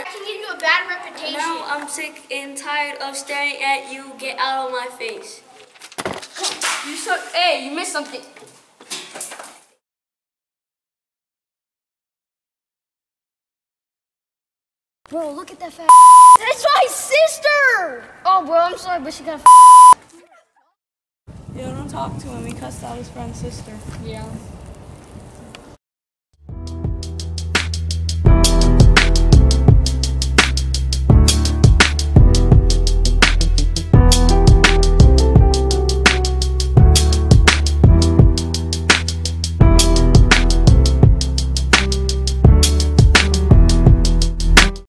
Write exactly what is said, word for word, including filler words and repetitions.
I can give you a bad reputation. No, I'm sick and tired of staring at you. Get out of my face. You so hey, you missed something. Bro, look at that fat. That's my sister! Oh, bro, I'm sorry, but she got. Yo, don't talk to him. He cussed out his friend's sister. Yeah.